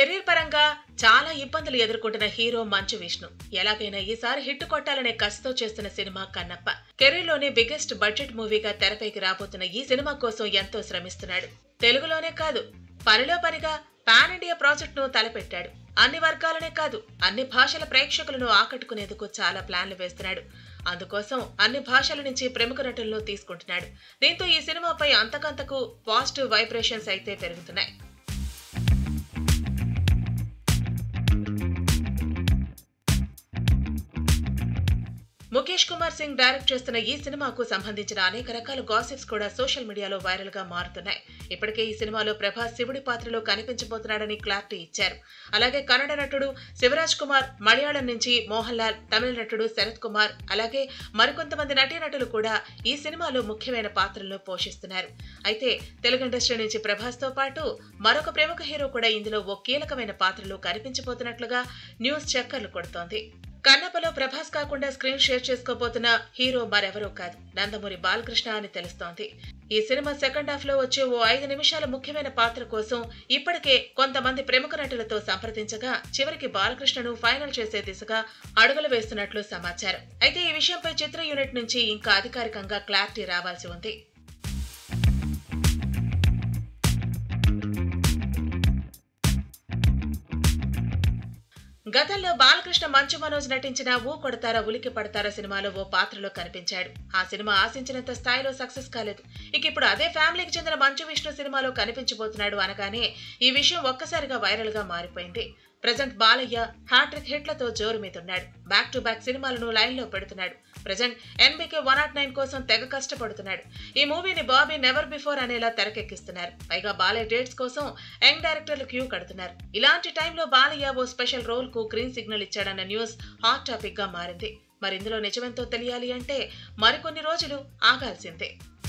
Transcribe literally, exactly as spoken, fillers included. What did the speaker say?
Career పరంగా చాలా ఇబ్బందులు ఎదుర్కొంటున్న హీరో మంచు విష్ణు ఎలాగైనా ఈసారి హిట్ కొట్టాలనే కసితో చేస్తున్న సినిమా కన్నప్ప. కెరీర్ లోనే బిగ్గెస్ట్ బడ్జెట్ మూవీగా తెరపైకి రాబోతున్న ఈ సినిమా కోసం ఎంతో శ్రమిస్తున్నాడు. తెలుగులోనే కాదు, పనిలో పనిగా పాన్ ఇండియా ప్రాజెక్ట్ ను తలపెట్టాడు. అన్ని వర్గాలనే కాదు, అన్ని భాషల ప్రేక్షకులను ఆకట్టుకునేందుకు చాలా ప్లాన్లు వేస్తున్నాడు. అందుకోసం అన్ని భాషల నుంచి ప్రముఖ నటులను తీసుకుంటున్నాడు. దీంతో ఈ సినిమాపై అంతకంతకు పాజిటివ్ వైబ్రేషన్స్ అయితే పెరుగుతున్నాయి. ముఖేష్ కుమార్ సింగ్ డైరెక్ట్ చేస్తున్న ఈ సినిమాకు సంబంధించిన అనేక రకాల గాసిప్స్ కూడా సోషల్ మీడియాలో వైరల్ గా మారుతున్నాయి. ఇప్పటికే ఈ సినిమాలో ప్రభాస్ శివుడి పాత్రలో కనిపించబోతున్నాడని క్లారిటీ ఇచ్చారు. అలాగే కన్నడ నటుడు శివరాజ్ కుమార్, మలయాళం నుంచి మోహన్ లాల్, తమిళ నటుడు శరత్ కుమార్, అలాగే మరికొంతమంది నటీనటులు కూడా ఈ సినిమాలో ముఖ్యమైన పాత్రలను పోషిస్తున్నారు. అయితే తెలుగు ఇండస్ట్రీ నుంచి ప్రభాస్ తో పాటు మరొక ప్రముఖ హీరో కూడా ఇందులో ఓ కీలకమైన పాత్రలో కనిపించబోతున్నట్లుగా న్యూస్ చక్కర్లు కొడుతోంది. కన్నప్పలో ప్రభాస్ కాకుండా స్క్రీన్ షేర్ చేసుకోబోతున్న హీరో మరెవరూ కాదు, నందమూరి బాలకృష్ణ అని తెలుస్తోంది. ఈ సినిమా సెకండ్ హాఫ్ లో వచ్చే ఓ ఐదు నిమిషాల ముఖ్యమైన పాత్ర కోసం ఇప్పటికే కొంతమంది ప్రముఖ నటులతో సంప్రదించగా చివరికి బాలకృష్ణను ఫైనల్ చేసే దిశగా అడుగులు వేస్తున్నట్లు సమాచారం. అయితే ఈ విషయంపై చిత్ర యూనిట్ నుంచి ఇంకా అధికారికంగా క్లారిటీ రావాల్సి ఉంది. గతంలో బాలకృష్ణ మంచు మనోజ్ నటించిన ఊ కొడతారా ఉలికి పడతారా సినిమాలో ఓ పాత్రలో కనిపించాడు. ఆ సినిమా ఆశించినంత స్థాయిలో సక్సెస్ కాలేదు. ఇక ఇప్పుడు అదే ఫ్యామిలీకి చెందిన మంచు విష్ణు సినిమాలో కనిపించబోతున్నాడు అనగానే ఈ విషయం ఒక్కసారిగా వైరల్ గా మారిపోయింది. ప్రజెంట్ బాలయ్య హ్యాట్రిక్ హిట్లతో జోరు మీదున్నాడు. బ్యాక్ టు బ్యాక్ సినిమాలను లైన్ లో పెడుతున్నాడు. Present NBK one not nine కోసం తెగ కష్టపడుతున్నాడు. ఈ మూవీని బాబీ నెవర్ బిఫోర్ అనేలా తెరకెక్కిస్తున్నారు. పైగా బాలయ్య డేట్స్ కోసం యంగ్ డైరెక్టర్లు క్యూ కడుతున్నారు. ఇలాంటి టైంలో బాలయ్య ఓ స్పెషల్ రోల్ కు గ్రీన్ సిగ్నల్ ఇచ్చాడన్న న్యూస్ హాట్ టాపిక్ గా మారింది. మరి ఇందులో నిజమెంతో తెలియాలి అంటే మరికొన్ని రోజులు ఆగాల్సిందే.